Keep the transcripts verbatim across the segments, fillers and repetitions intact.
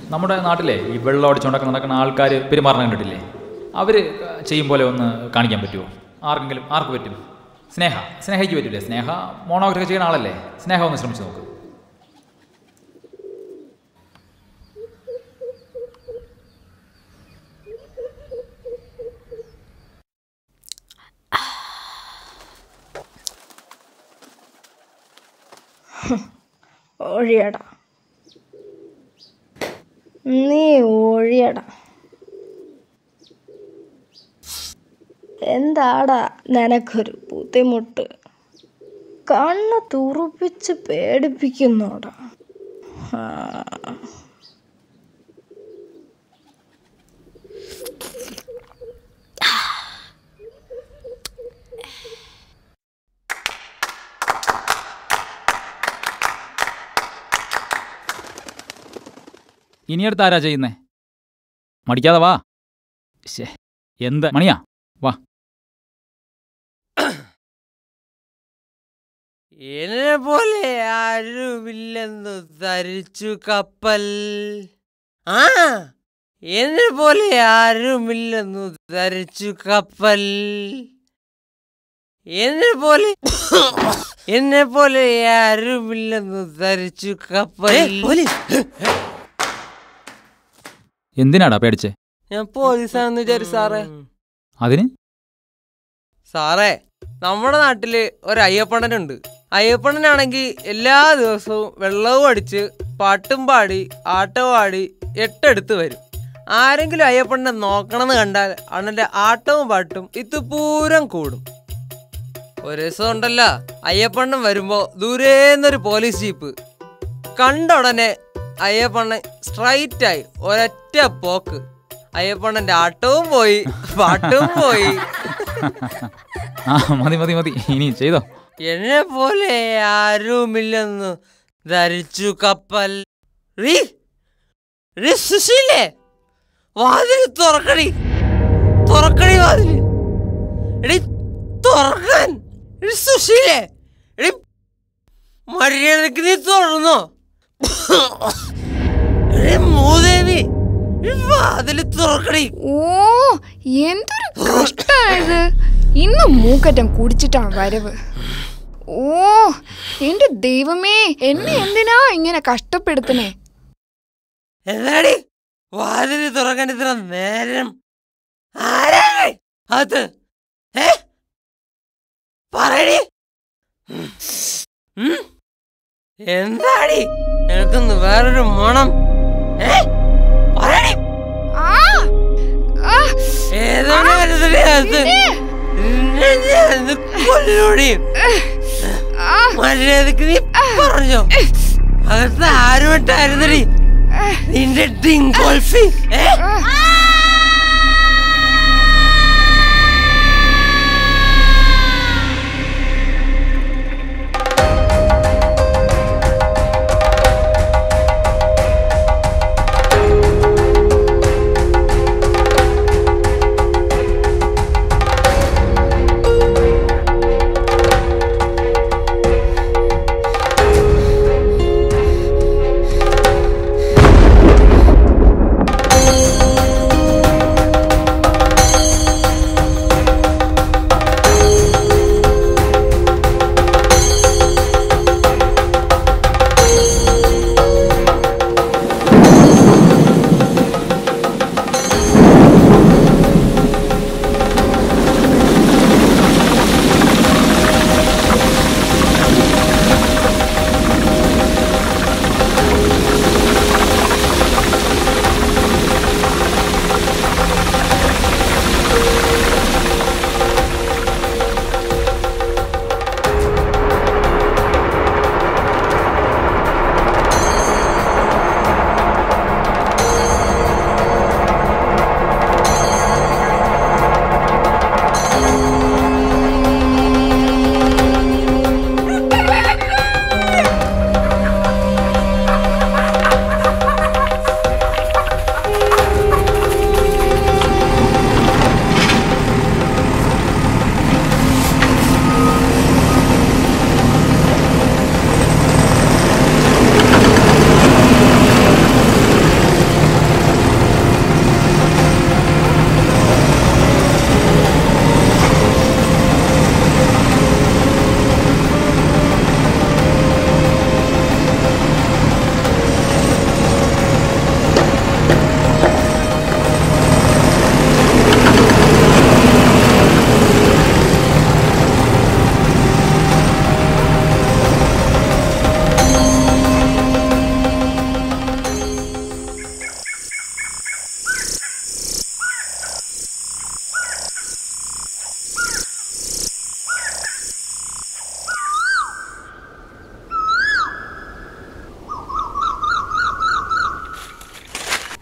നമ്മുടെ നാട്ടിലെ ഈ വെള്ളം അടിച്ചുകൊണ്ടൊക്കെ നടക്കുന്ന ആൾക്കാർ പെരുമാറണം കണ്ടിട്ടില്ലേ? അവർ ചെയ്യും പോലെ ഒന്ന് കാണിക്കാൻ പറ്റുമോ? ആർക്കെങ്കിലും ആർക്ക് പറ്റും? സ്നേഹ സ്നേഹയ്ക്ക് പറ്റില്ലേ? സ്നേഹ മോണോഗ്രഫി ചെയ്യുന്ന ആളല്ലേ? സ്നേഹ ഒന്ന് ശ്രമിച്ചു നോക്ക്. ഒഴിയടാ, നീ ഒഴിയടാ. എന്താടാ നിനക്കൊരു ബുദ്ധിമുട്ട്? കണ്ണ് തുറപ്പിച്ച് പേടിപ്പിക്കുന്നോടാ. ഇനിയടുത്ത് ആരാ ചെയ്യുന്നേ? മടിക്കാതെ വാ. ശേ, എന്താ മണിയാ, വാ. എന്നെ പോലെ ആരുമില്ലെന്നു ധരിച്ചു കപ്പൽ. ആ എന്നെ പോലെ ആരുമില്ലെന്നു ധരിച്ചു കപ്പൽ. എന്നെ പോലെ എന്നെ പോലെ ആരുമില്ലെന്നു ധരിച്ചു കപ്പൽ. എന്തിനാടാ പേടിച്ചേ? ഞാൻ പോലീസാണെന്ന് വിചാരിച്ചു സാറേ. അതിന് സാറേ, നമ്മുടെ നാട്ടില് ഒരു അയ്യപ്പണ്ണനുണ്ട്. അയ്യപ്പണ്ണനാണെങ്കിൽ എല്ലാ ദിവസവും വെള്ളവും അടിച്ച് പാട്ടും പാടി ആട്ടവും ആടി എട്ടെടുത്ത് വരും. ആരെങ്കിലും അയ്യപ്പണ്ണനെ നോക്കണമെന്ന് കണ്ടാൽ അണ്ണന്റെ ആട്ടവും പാട്ടും ഇത്തുപൂരം കൂടും. ഒരു ദിവസം ഉണ്ടല്ലോ, അയ്യപ്പണ്ണൻ വരുമ്പോ ദൂരേന്നൊരു പോലീസ് ജീപ്പ് കണ്ട ഉടനെ അയ്യപ്പണ്ണൻ സ്ട്രൈറ്റ് ആയി ഒരൊറ്റ പോക്ക്. അയ്യപ്പണ്ണന്റെ ആട്ടവും പോയി പാട്ടും പോയി. ആ മതി മതി മതി, ഇനി ചെയ്തോ. എന്നെ പോലെ ആരുമില്ലെന്ന് ധരിച്ചു കപ്പൽ. സുശീലേ, വാതിൽ തുറക്കടി, തുറക്കടി വാതിൽ. എടി തുറക്കാൻ. സുശീലേ, എടി മര്യാദക്ക് നീ തുറന്നോ? മൂദേവി, വാതിൽ തുറക്കടി. ഓ, എന്തൊരു കഷ്ടായത്. ഇന്ന് മൂക്കറ്റം കുടിച്ചിട്ടാണ് വരവ്. ഓ എന്റെ ദൈവമേ, എന്നെ എന്തിനാ ഇങ്ങനെ കഷ്ടപ്പെടുത്തണേ? എന്താടി വാതിൽ തുറക്കാൻ ഇത്ര നേരം? ആരാണ് അത്? ഏ പറയടി. എന്താടി എനിക്കൊന്ന് വേറൊരു മണം? ഏ പറയടി. ഏതാണ് കൊല്ലോടി. മര്യാദക്ക് നീ പറഞ്ഞോ, അകത്ത് ആരുമായിട്ടായിരുന്നടി നിന്റെ ഡിങ്കോൾഫി? ഏ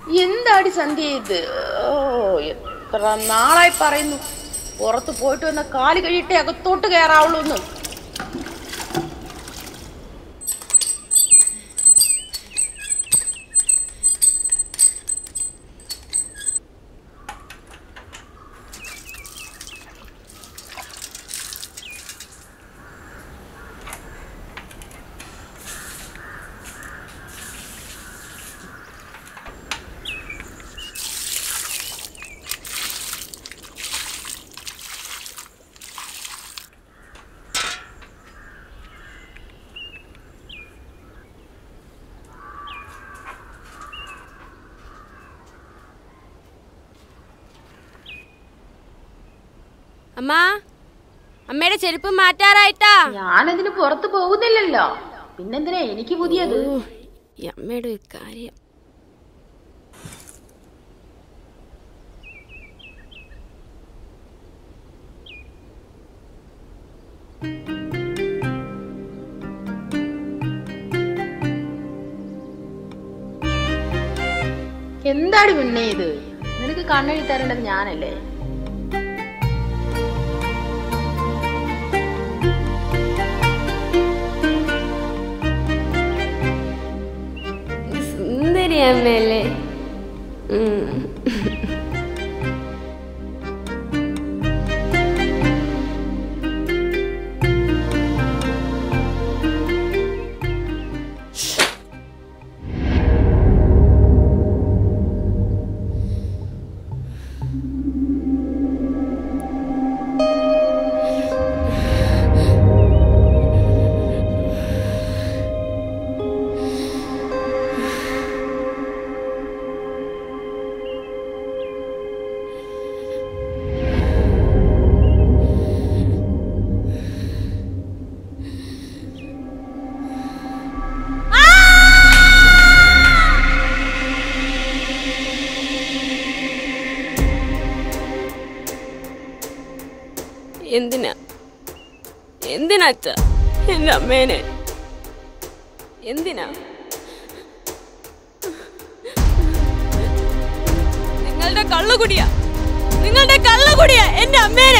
എന്താടി സന്ധ്യ ഇത്? ഓ, എത്ര നാളായി പറയുന്നു പുറത്ത് പോയിട്ട് വന്ന കാല് കഴിയിട്ടേ അകത്തോട്ട് കയറാവുള്ളൂ എന്ന്. അമ്മ, അമ്മയുടെ ചെരുപ്പ് മാറ്റാറായിട്ടാ. ഞാനതിന് പുറത്ത് പോകുന്നില്ലല്ലോ, പിന്നെന്തിനാ എനിക്ക് പുതിയത്? ഈ അമ്മയുടെ ഒരു കാര്യം. എന്താടി പിന്നെ ഇത്? നിനക്ക് കണ്ണെഴുതി തരേണ്ടത് ഞാനല്ലേ? സുന്ദരി അമ്മയല്ലേ? എന്തിനാ എന്തിനാ അച്ഛ എന്റെ അമ്മേനെ എന്തിനാ? നിങ്ങളുടെ കള്ളുകുടിയാ, നിങ്ങളുടെ കള്ളുകുടിയാ എന്റെ അമ്മേനെ.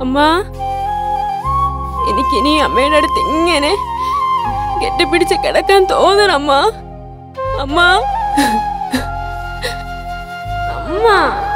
അമ്മ, എനിക്കിനി അമ്മയുടെ അടുത്ത് ഇങ്ങനെ കെട്ടിപ്പിടിച്ച് കിടക്കാൻ തോന്നണം അമ്മ. അമ്മ അമ്മ